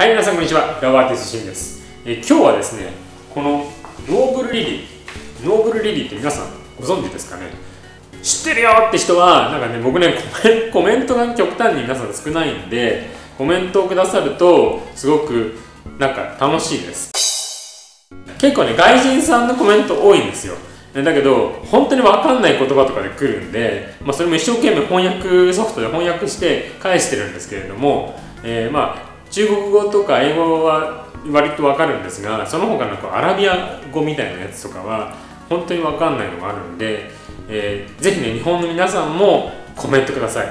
はい、皆さんこんにちは。フラワーアーティストシンです。今日はですね、このノーブルリリーって皆さんご存知ですかね。知ってるよって人はなんかね、僕ねコメントが極端に皆さん少ないんで、コメントをくださるとすごくなんか楽しいです。結構ね、外人さんのコメント多いんですよ。だけど本当に分かんない言葉とかで来るんで、それも一生懸命翻訳ソフトで翻訳して返してるんですけれども、中国語とか英語は割と分かるんですが、その他のアラビア語みたいなやつとかは本当に分かんないのがあるんで、ぜひね、日本の皆さんもコメントください。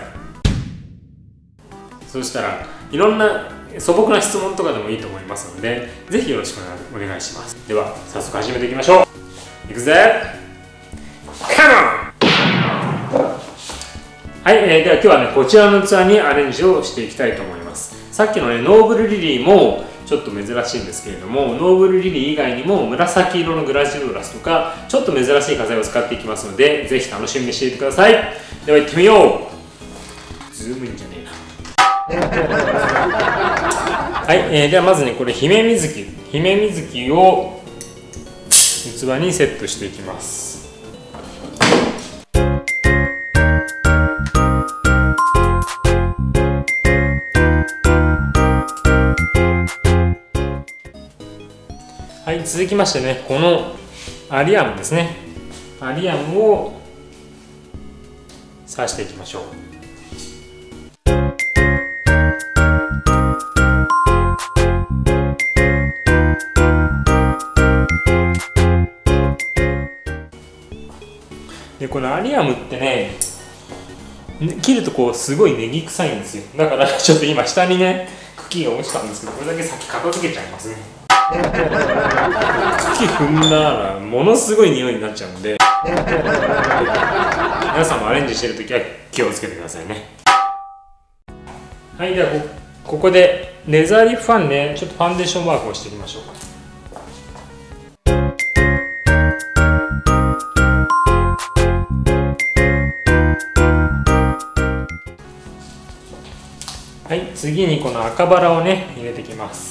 そしたらいろんな素朴な質問とかでもいいと思いますので、ぜひよろしくお願いします。では早速始めていきましょう。いくぜ、カモン。はい、では今日はね、こちらの器にアレンジをしていきたいと思います。さっきのね、ノーブルリリーもちょっと珍しいんですけれども、ノーブルリリー以外にも紫色のグラジオラスとかちょっと珍しい花材を使っていきますので、ぜひ楽しみにしていてください。では行ってみよう。ズームインじゃねえな。はい、ではまずね、これ姫水木を器にセットしていきます。はい、続きましてね、このアリアムですね。アリアムを刺していきましょう。で、このアリアムってね、切るとこうすごいネギ臭いんですよ。だからちょっと今下にね、茎が落ちたんですけど、これだけ先片付けちゃいますね。茎踏んだらものすごい匂いになっちゃうんで、皆さんもアレンジしてるときは気をつけてくださいね。はい、ではここでレザーリップファンでちょっとファンデーションワークをしていきましょう。はい、次にこの赤バラをね、入れていきます。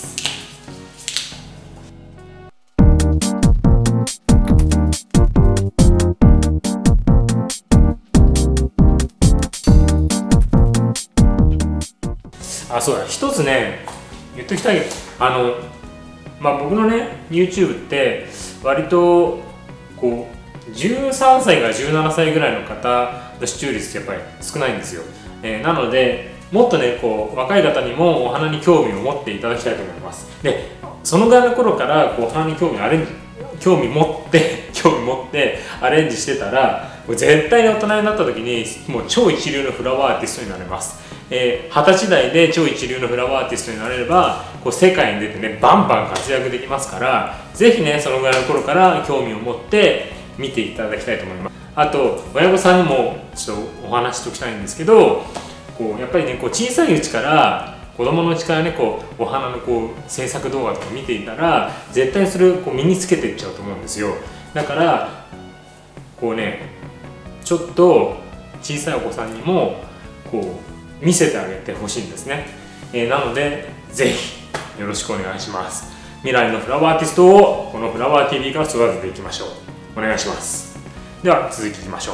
そうだ、一つね言っときたいけど、僕のね YouTube って割とこう13歳から17歳ぐらいの方の視聴率ってやっぱり少ないんですよ。なのでもっとね、こう若い方にもお花に興味を持っていただきたいと思います。で、そのぐらいの頃からこうお花に興味持ってアレンジしてたら、絶対に大人になった時にもう超一流のフラワーアーティストになれます。20歳代で超一流のフラワーアーティストになれれば、こう世界に出てね、バンバン活躍できますから、ぜひね、そのぐらいの頃から興味を持って見ていただきたいと思います。あと親御さんにもちょっとお話ししておきたいんですけど、こうやっぱりね、こう小さいうちから子供のうちからね、こうお花のこう制作動画とか見ていたら、絶対にそれをこう身につけていっちゃうと思うんですよ。だからこうね、ちょっと小さいお子さんにもこう見せてあげてほしいんですね。なのでぜひよろしくお願いします。未来のフラワーアーティストをこのフラワー TV から育てていきましょう。お願いします。では続きいきましょう。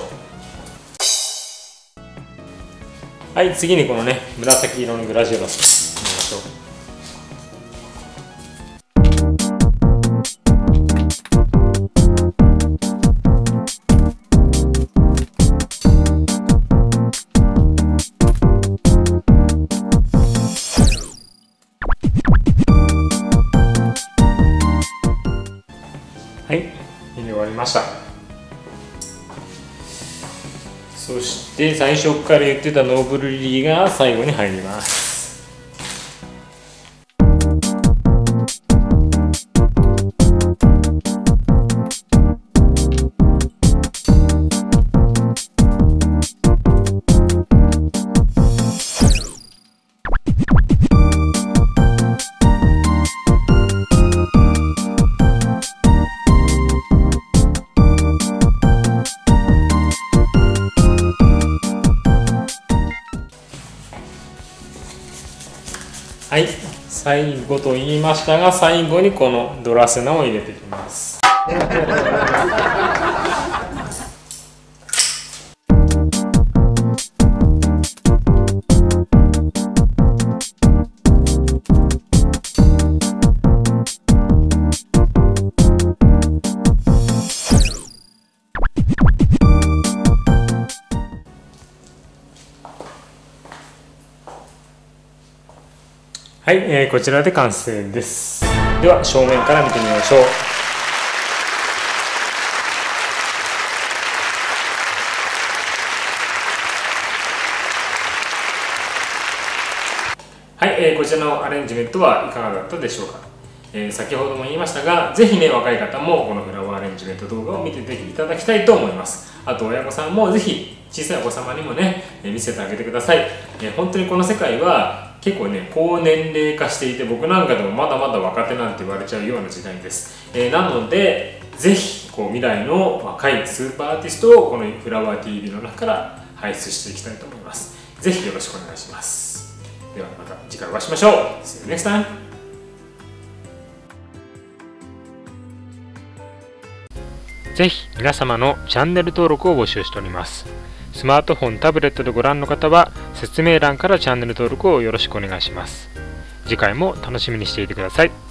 はい、次にこのね、紫色のグラジオラス入れましょう。はい、入れ終わりました。そして最初から言ってたノーブルリリーが最後に入ります。 最後と言いましたが、最後にこのドラセナを入れていきます。はい、こちらで完成です。では正面から見てみましょう。はい、こちらのアレンジメントはいかがだったでしょうか。先ほども言いましたが、ぜひね、若い方もこのフラワーアレンジメント動画を見ていただきたいと思います。あと親御さんもぜひ小さいお子様にもね、見せてあげてください。本当にこの世界は結構ね、高年齢化していて、僕なんかでもまだまだ若手なんて言われちゃうような時代です。なのでぜひ未来の若いスーパーアーティストをこのフラワー TV の中から輩出していきたいと思います。ぜひよろしくお願いします。ではまた次回お会いしましょう。See you next time! ぜひ皆様のチャンネル登録を募集しております。スマートフォン、タブレットでご覧の方は説明欄からチャンネル登録をよろしくお願いします。次回も楽しみにしていてください。